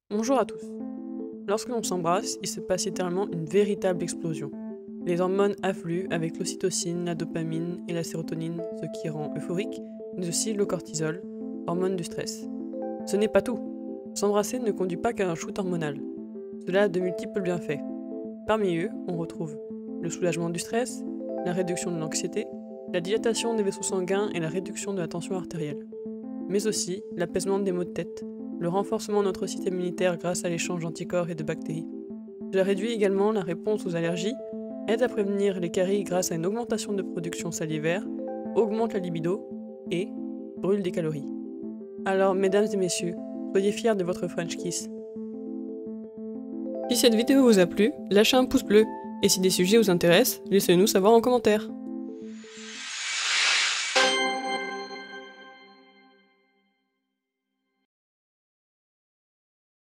Bonjour à tous. Lorsque l'on s'embrasse, il se passe littéralement une véritable explosion. Les hormones affluent avec l'ocytocine, la dopamine et la sérotonine, ce qui rend euphorique, mais aussi le cortisol, hormone du stress. Ce n'est pas tout. S'embrasser ne conduit pas qu'à un shoot hormonal. Cela a de multiples bienfaits. Parmi eux, on retrouve le soulagement du stress, la réduction de l'anxiété, la dilatation des vaisseaux sanguins et la réduction de la tension artérielle. Mais aussi l'apaisement des maux de tête, le renforcement de notre système immunitaire grâce à l'échange d'anticorps et de bactéries. Cela réduit également la réponse aux allergies, aide à prévenir les caries grâce à une augmentation de production salivaire, augmente la libido et brûle des calories. Alors, mesdames et messieurs, soyez fiers de votre French Kiss. Si cette vidéo vous a plu, lâchez un pouce bleu, et si des sujets vous intéressent, laissez-nous savoir en commentaire.